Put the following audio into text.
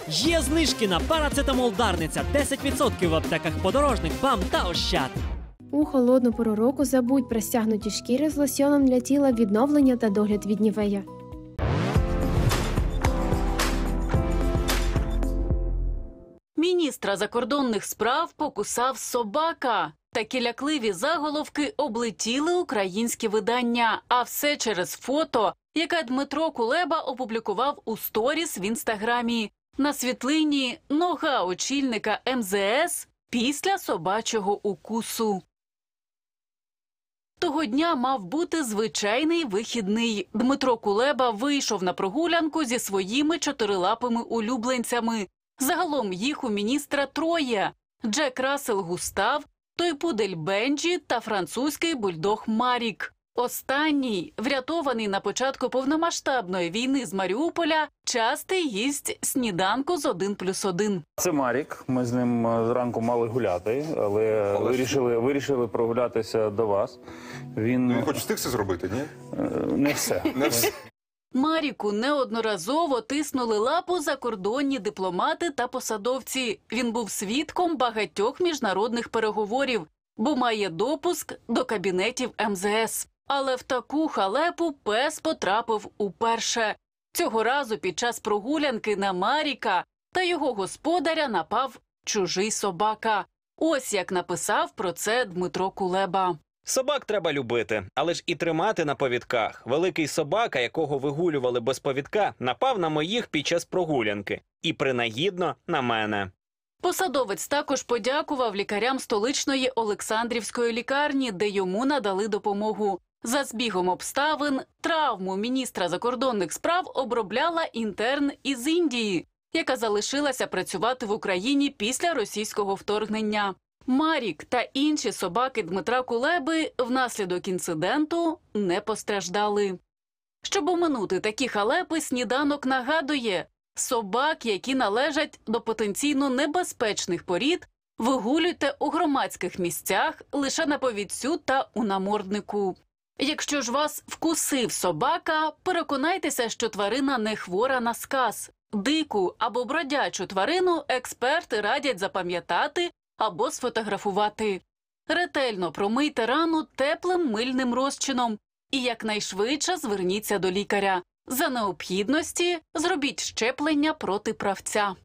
Є знижки на парацетамол Дарниця 10% в аптеках Подорожник, БАМ та Ощад. У холодну пору року забудь про стягнуті шкіри з лосьоном для тіла, відновлення та догляд від Нівея. Міністра закордонних справ покусав собака. Такі лякливі заголовки облетіли українські видання. А все через фото, яке Дмитро Кулеба опублікував у сторіс в Інстаграмі. На світлині нога очільника МЗС після собачого укусу. Того дня мав бути звичайний вихідний. Дмитро Кулеба вийшов на прогулянку зі своїми чотирилапими улюбленцями. Загалом їх у міністра троє – Джек Рассел Густав, той пудель Бенджі та французький бульдог Марік. Останній, врятований на початку повномасштабної війни з Маріуполя, частий гість сніданку з 1+1. Це Марік. Ми з ним зранку мали гуляти, але вирішили прогулятися до вас. Він хоч встиг це зробити, ні? Не все. Маріку неодноразово тиснули лапу закордонні дипломати та посадовці. Він був свідком багатьох міжнародних переговорів, бо має допуск до кабінетів МЗС. Але в таку халепу пес потрапив уперше. Цього разу під час прогулянки на Маріка та його господаря напав чужий собака. Ось як написав про це Дмитро Кулеба. Собак треба любити, але ж і тримати на повідках. Великий собака, якого вигулювали без повідка, напав на моїх під час прогулянки. І принагідно на мене. Посадовець також подякував лікарям столичної Олександрівської лікарні, де йому надали допомогу. За збігом обставин, травму міністра закордонних справ обробляла інтерн із Індії, яка залишилася працювати в Україні після російського вторгнення. Марік та інші собаки Дмитра Кулеби внаслідок інциденту не постраждали. Щоб оминути такі халепи, сніданок нагадує – собак, які належать до потенційно небезпечних порід, вигулюйте у громадських місцях лише на повідцю та у наморднику. Якщо ж вас вкусив собака, переконайтеся, що тварина не хвора на сказ. Дику або бродячу тварину експерти радять запам'ятати або сфотографувати. Ретельно промийте рану теплим мильним розчином і якнайшвидше зверніться до лікаря. За необхідності зробіть щеплення проти правця.